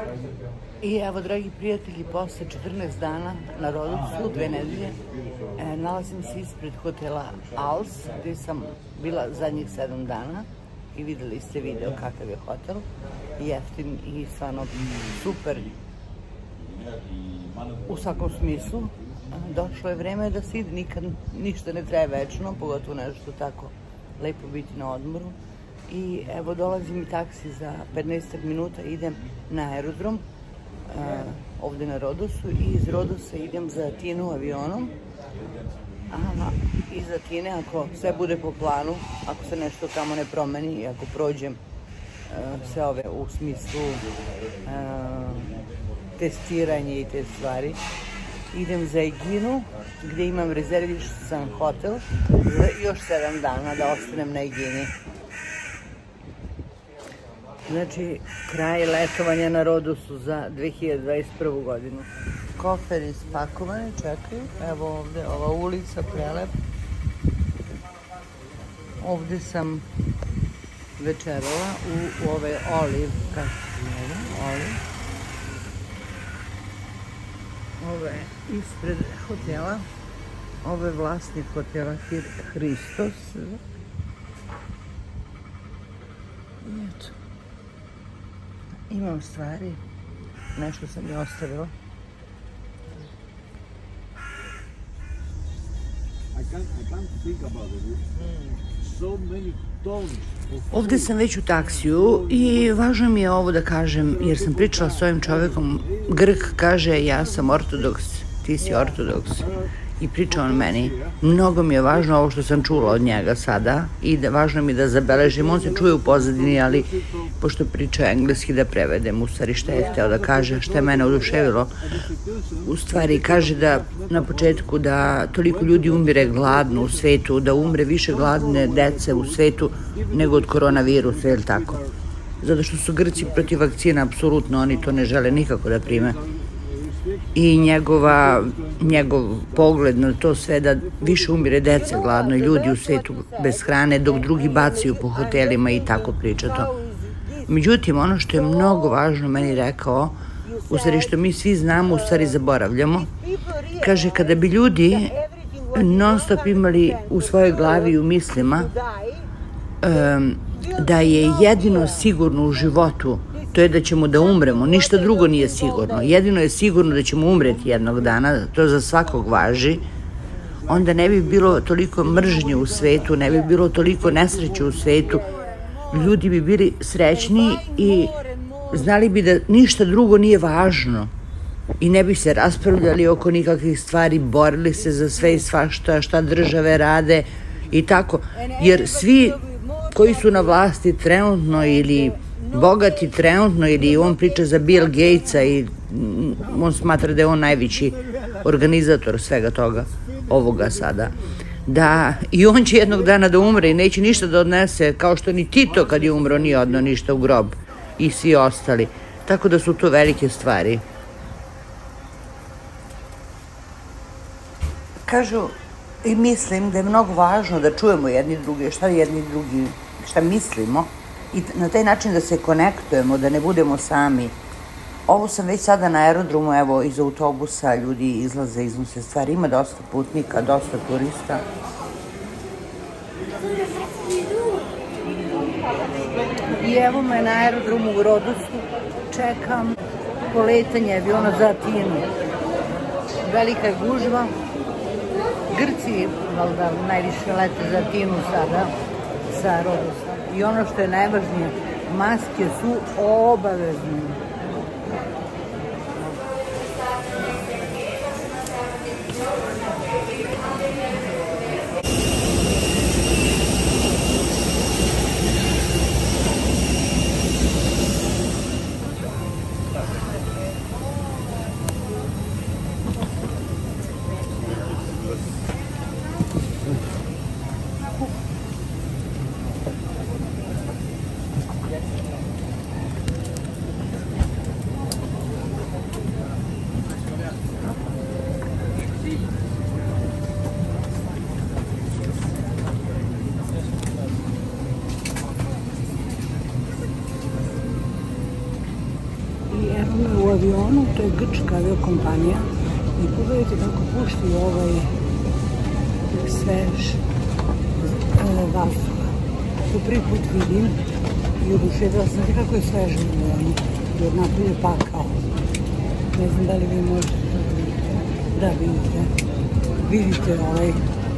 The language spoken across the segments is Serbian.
I evo, dragi prijatelji, posle 14 dana na Rodosu, 2 nedelje, nalazim se ispred hotela Als, gde sam bila zadnjih 7 dana i videli ste video kakav je hotel, jeftin i stvarno super u svakom smislu. Došlo je vreme da se ide, nikad ništa ne traje večno, pogotovo nešto tako lepo biti na odmoru. I evo, dolazi mi taksi za 15 minuta, idem na aerodrom, ovde na Rodosu, i iz Rodosa idem za Atinu avionom. Iz Atine, ako sve bude po planu, ako se nešto tamo ne promeni i ako prođem sve ove u smislu testiranje i te stvari, idem za Eginu, gde imam rezervisan hotel za još 7 dana da ostanem na Egini. Znači, kraj letovanja na Rodosu za 2021. godinu. Koferi spakovani, čekaju. Evo ovde, ova ulica, prelep. Ovde sam večerala u ove Olive, kako se zove, Olive. Ovo je ispred hotela. Ovo je vlasnik hotela Hristos. Imam stvari, nešto sam je ostavila. Ovde sam već u taksiju i važno mi je ovo da kažem, jer sam pričala s ovim čovekom. Grk kaže, ja sam ortodoks, ti si ortodoks. I priča on meni, mnogo mi je važno ovo što sam čula od njega sada i važno mi je da zabeležim. On se čuje u pozadini, ali pošto priča engleski, da prevedem u stvari šta je hteo da kaže, šta je mene oduševilo. U stvari kaže da na početku da toliko ljudi umire gladno u svetu, da umre više gladne dece u svetu nego od koronavirusa, je li tako? Zato što su Grci protiv vakcina, apsolutno, oni to ne žele nikako da prime. I njegov pogled na to sve, da više umire dece gladno i ljudi u svetu bez hrane, dok drugi bacaju po hotelima i tako priča to. Međutim, ono što je mnogo važno meni rekao, u stvari što mi svi znamo, u stvari zaboravljamo, kaže, kada bi ljudi non stop imali u svojoj glavi i u mislima da je jedino sigurno u životu to je da ćemo da umremo, ništa drugo nije sigurno. Jedino je sigurno da ćemo umreti jednog dana, to za svakog važi, onda ne bi bilo toliko mržnje u svetu, ne bi bilo toliko nesreće u svetu, ljudi bi bili srećni i znali bi da ništa drugo nije važno i ne bi se raspravljali oko nikakvih stvari, borili se za sve i svašta, šta države rade i tako. Jer svi koji su na vlasti trenutno ili bogati trenutno, ili on priča za Bill Gatesa i on smatra da je on najveći organizator svega toga, ovoga sada, da i on će jednog dana da umre i neće ništa da odnese, kao što ni Tito kad je umro nije odneo ništa u grob i svi ostali. Tako da su to velike stvari. Kažu i mislim da je mnogo važno da čujemo jedni drugi, šta mislimo, i na taj način da se konektujemo, da ne budemo sami. Ovo sam već sada na aerodromu, evo, iz autobusa ljudi izlaze, iznose stvari, ima dosta putnika, dosta turista. I evo me na aerodromu u Rodosu, čekam poletanje aviona za Atinu. Velika je gužva. Grci, valjda, najviše lete za Atinu sada, sa Rodosa. I ono što je najvažnije, maske su obavezne. I evo me u avionu, to je grčka aviokompanija i pogledajte kako puštaju ovaj svež vazduh. To prvi put vidim i oduševila sam se kako je svež u avionu i odnako je pakao. Ne znam da li vi možete to da vidite. Da, vidite. Vidite ovaj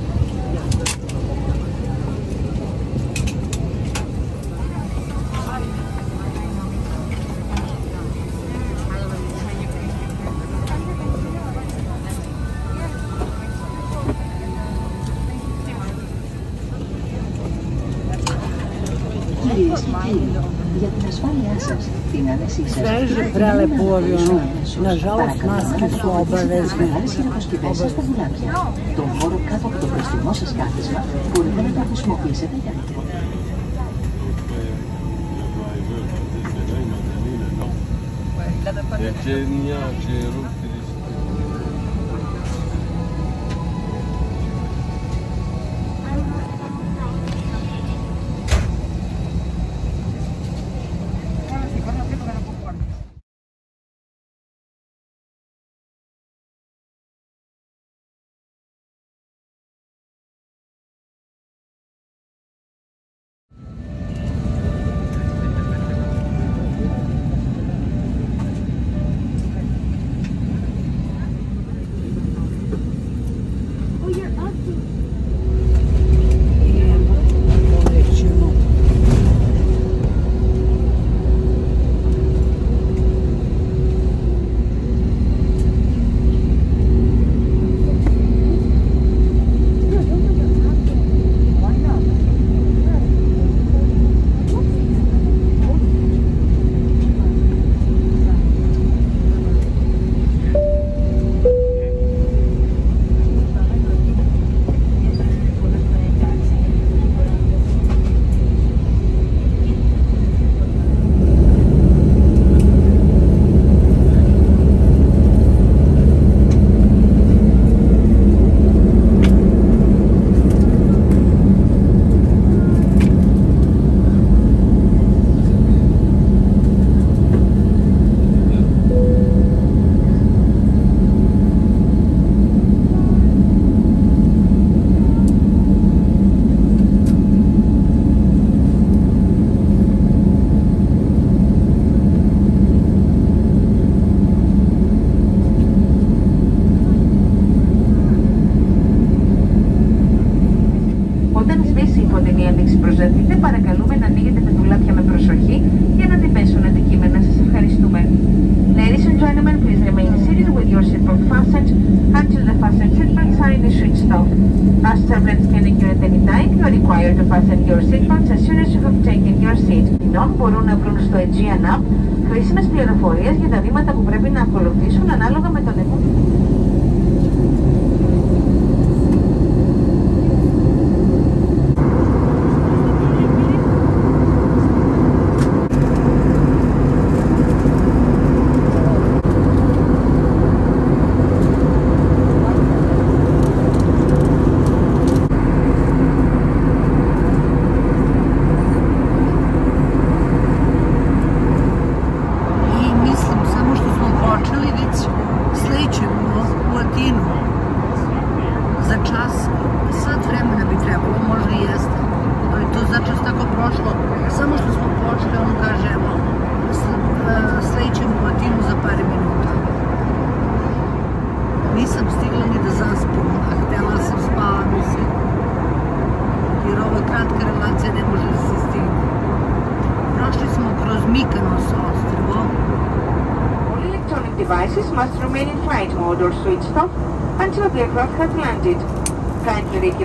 Για την ασφάλειά σας, την άνεσή σας. Sveže prelepo u avionu. Nažalost, maske su obavezne. Αποσκευές σας στα δουλάπια. Τον χώρο κάτω από το μπροστινό σας κάθισμα μπορείτε να το χρησιμοποιήσετε για να τρώτε. Προσδεθείτε, παρακαλούμε να ανοίγετε τα ντουλάπια με προσοχή για να μην πέσουν αντικείμενα. Σας ευχαριστούμε. Ladies and gentlemen, please remain seated with your seatbelt fastened until the fasten seatbelt sign is switched off. As turbulence can occur at any time, you are required to fasten your seatbelts as soon as you have taken your seat. Κοινών μπορούν να βρουν στο Aegean App χρήσιμες πληροφορίες για τα βήματα που πρέπει να ακολουθήσουν ανάλογα με τον επόμενο. Nisam stigla ni da zaspim, a htjela sam spava, mislim. Jer ovo je kratka relacija, ne može da se stigne. Prošli smo kroz Mykonos ostrvo. All electronic devices must remain in flight mode or switched off until the aircraft has landed. Kindly read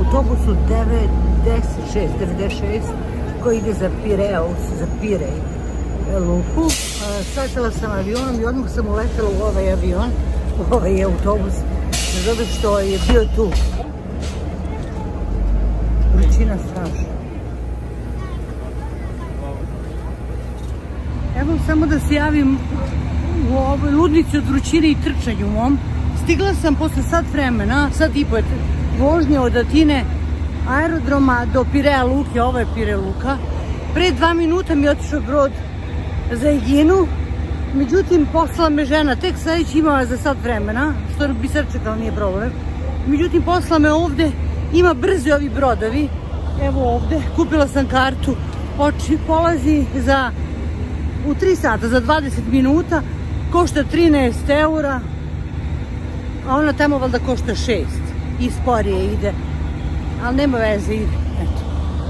autobusu 96 koji ide za Pireus, za Pirej luku. Sletela sam avionom i odmah sam uletela u ovaj avion, u ovaj autobus, zato što je bio tu. Vrućina strašna. Evo samo da se javim u ovoj ludnici od vrućine i trčanju mom. Stigla sam posle sat vremena, sat i po vožnje od Atine aerodroma do Pireja luke, ovo je Pirej luka. Pre 2 minuta mi je otišao brod za Eginu, međutim poslala me žena, tek sad već imala za sat vremena, što bi sad čekala, nije problem. Međutim poslala me ovde, ima brzi ovi brodovi, evo ovde, kupila sam kartu, polazi u 3 sata, za 20 minuta, košta 13 eura, a ona tamo valjda košta 6 i sporije ide, ali nema veze, ide, eto.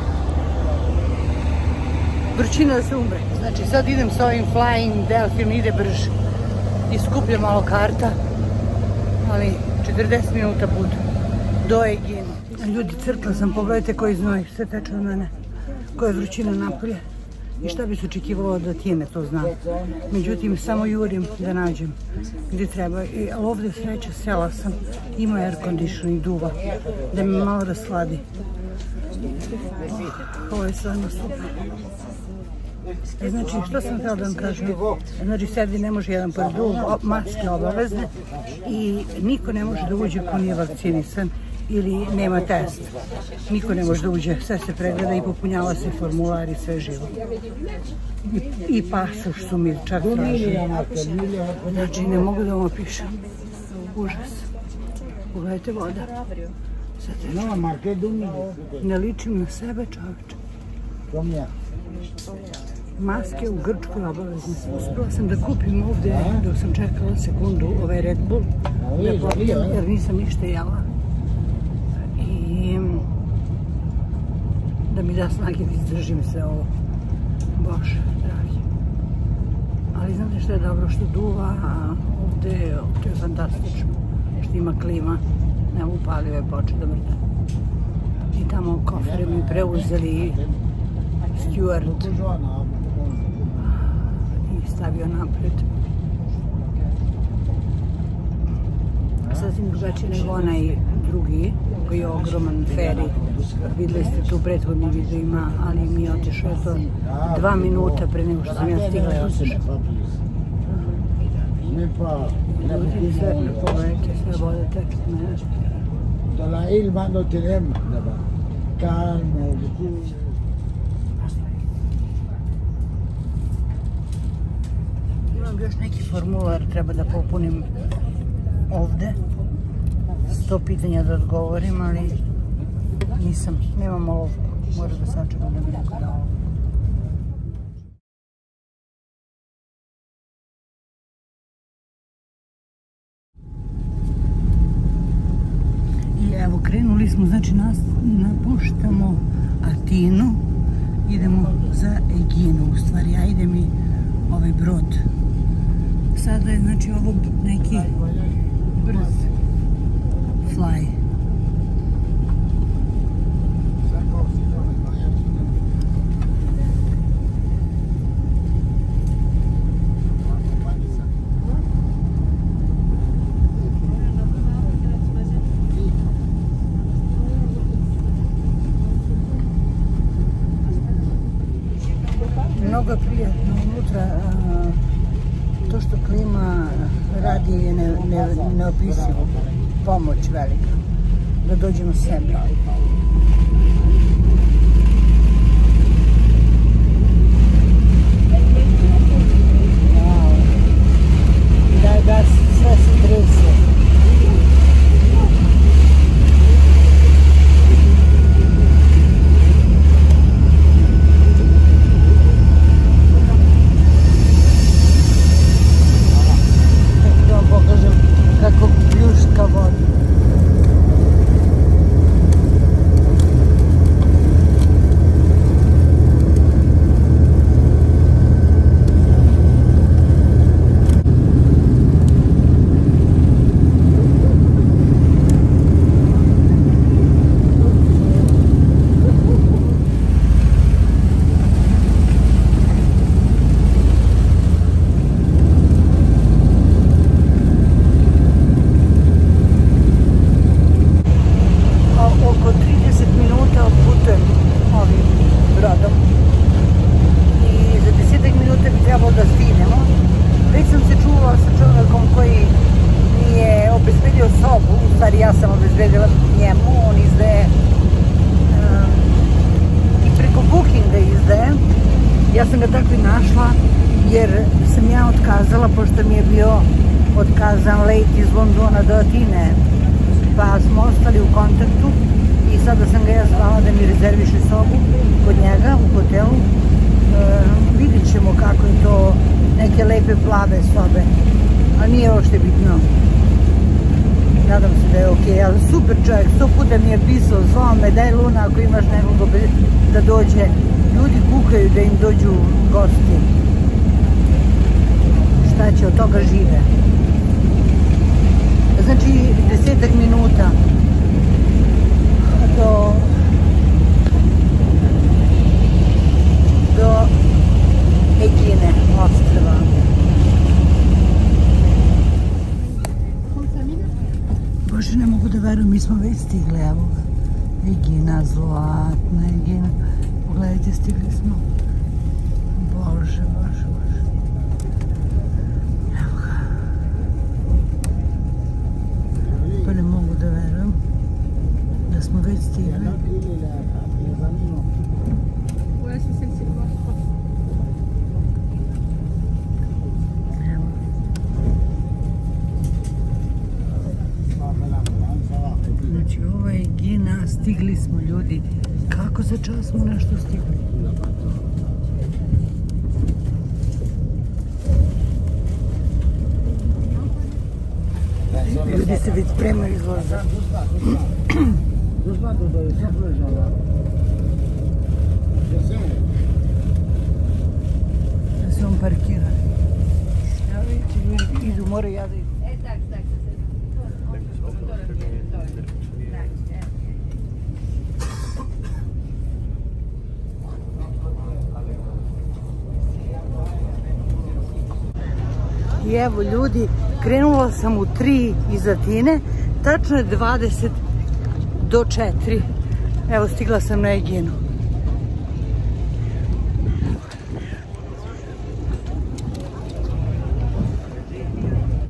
Vrućina da se umre. Znači sad idem sa ovim Flying Delfin, ide brže i skuplja malo karta, ali 40 minuta budu do Egina. Ljudi, crkla sam, pogledajte koji znoj, sve teče od mene, koja je vrućina napolje i šta bi se očekivalo od Atine, to znam. Međutim, samo jurim da nađem gdje treba, ali ovdje sreća, sela sam, ima air conditioning, duva, da me malo rasladi. Ovo je stvarno super. Znači, što sam htjela da vam kažem? Znači, sedi ne može jedan pored drugog, maske obavezne i niko ne može da uđe ko nije vakcinisan ili nema test. Niko ne može da uđe, sve se pregleda i popunjava se formular i sve živo. I pasoš su mi čak tražili. Znači, ne mogu da vam opišem. Užas. Pogledajte voda. Ne ličim na sebe, čoveče. Maske u Grčkoj obavezne. Uspela sam da kupim ovde, dok sam čekala sekundu, ovaj Red Bull, da popijem, jer nisam ništa jela. I da mi da snage da izdržim sve ovo. Bože, dragi. Ali znate što je dobro, što duva, a ovde to je fantastično. Što ima klima, ne upalio je, počeo da mrda. I tamo kofere mi preuzeli steward i stavio napred. Sasvim drugačije nego onaj drugi, koji je ogroman feri. Videli ste tu prethodnim videima, ali mi je otišao to 2 minuta pre nego što sam ja stigla i otišao. Ljudi, sve, pogledajte, sve vode teče od mene. Imam još neki formular, treba da popunim ovde. 100 pitanja da odgovorim, ali nisam, nemam olovku. Moram da sačekam da mi neko dao. I evo, krenuli smo, znači napuštamo Atinu, idemo za Eginu, u stvari, ja idem i ovaj brod. Sada je, znači, ovo neki brz fly. Mnogo je prijatno unutra, to što klima radi je neopisivo, pomoć velika, da dođemo sebi. Daj gas, sve se trese. Kako pljuška voda. sada sam ga ja zvala da mi rezerviše sobu kod njega u hotelu. Vidit ćemo kako je to, neke lepe plave sobe, a nije uopšte bitno. Nadam se da je okej, ali super čovjek, 100 puta mi je pisao, zvao me, daj Luna ako imaš nekog da dođe. Ljudi kukaju da im dođu gosti. Šta će, od toga žive. Znači 10 minuta do Egine ostrva. Bože, ne mogu da verujem, mi smo već stigli, evo ga. Egina, zlatna Egina. Pogledajte, stigli smo. Bože, bože, bože. Evo ga. Pa ne mogu da verujem da smo već stigli. Znači, ovo je Egina, stigli smo ljudi. Kako za čas smo nešto stigli? Ljudi se već spremaju izlaza. Da se on parkira. Ja vidite, ljudi idu, moraju ja da idu. I evo ljudi, krenula sam u 3 iz Atine, tačno je 20 do 4. Evo, stigla sam na Eginu.